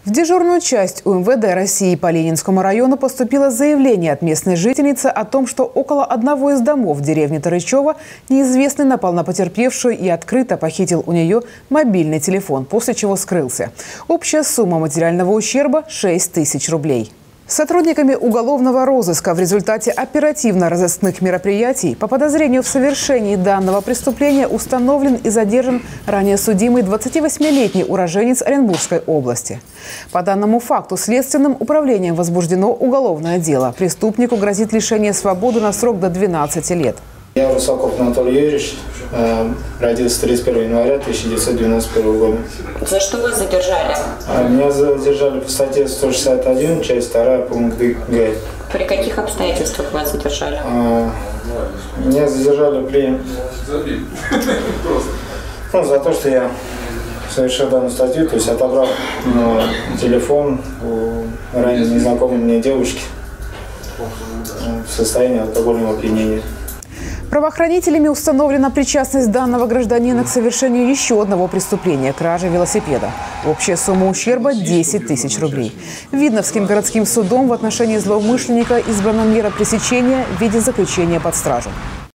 В дежурную часть УМВД России по Ленинскому району поступило заявление от местной жительницы о том, что около одного из домов в деревне Тарычева неизвестный напал на потерпевшую и открыто похитил у нее мобильный телефон, после чего скрылся. Общая сумма материального ущерба – 6 тысяч рублей. Сотрудниками уголовного розыска в результате оперативно-розыскных мероприятий по подозрению в совершении данного преступления установлен и задержан ранее судимый 28-летний уроженец Оренбургской области. По данному факту Следственным управлением возбуждено уголовное дело. Преступнику грозит лишение свободы на срок до 12 лет. Я Русаков Анатолий Юрьевич, родился 31 января 1991 года. За что вас задержали? Меня задержали по статье 161, часть 2, пункт Г. При каких обстоятельствах вас задержали? Меня задержали за то, что я совершил данную статью, то есть отобрал телефон у ранее незнакомой мне девушки в состоянии алкогольного опьянения. Правоохранителями установлена причастность данного гражданина к совершению еще одного преступления – кражи велосипеда. Общая сумма ущерба – 10 тысяч рублей. Видновским городским судом в отношении злоумышленника избрана мера пресечения в виде заключения под стражу.